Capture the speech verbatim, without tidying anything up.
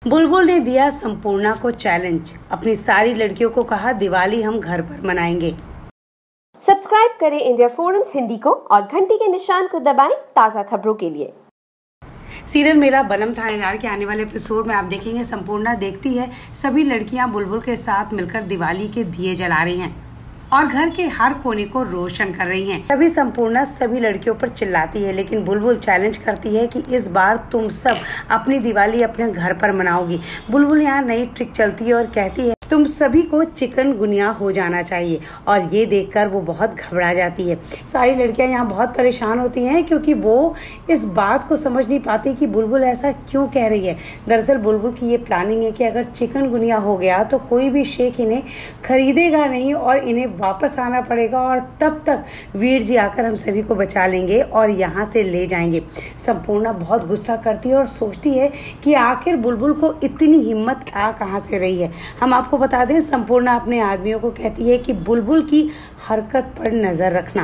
बुलबुल ने दिया संपूर्णा को चैलेंज। अपनी सारी लड़कियों को कहा दिवाली हम घर पर मनाएंगे। सब्सक्राइब करें इंडिया फोरम्स हिंदी को और घंटी के निशान को दबाएं ताज़ा खबरों के लिए। सीरियल मेरा बनम थानेदार के आने वाले एपिसोड में आप देखेंगे संपूर्णा देखती है सभी लड़कियां बुलबुल के साथ मिलकर दिवाली के दिए जला रही हैं और घर के हर कोने को रोशन कर रही हैं। तभी संपूर्णा सभी लड़कियों पर चिल्लाती है, लेकिन बुलबुल चैलेंज करती है कि इस बार तुम सब अपनी दिवाली अपने घर पर मनाओगी। बुलबुल यहाँ नई ट्रिक चलती है और कहती है तुम सभी को चिकनगुनिया हो जाना चाहिए और ये देखकर वो बहुत घबरा जाती है। सारी लड़कियां यहाँ बहुत परेशान होती हैं क्योंकि वो इस बात को समझ नहीं पाती कि बुलबुल ऐसा क्यों कह रही है। दरअसल बुलबुल की ये प्लानिंग है कि अगर चिकनगुनिया हो गया तो कोई भी शेख इन्हें खरीदेगा नहीं और इन्हें वापस आना पड़ेगा और तब तक वीर जी आकर हम सभी को बचा लेंगे और यहाँ से ले जाएंगे। संपूर्णा बहुत गुस्सा करती है और सोचती है कि आखिर बुलबुल को इतनी हिम्मत आ कहाँ से रही है। हम आपको बता दें संपूर्णा अपने आदमियों को कहती है कि बुलबुल की हरकत पर नजर रखना।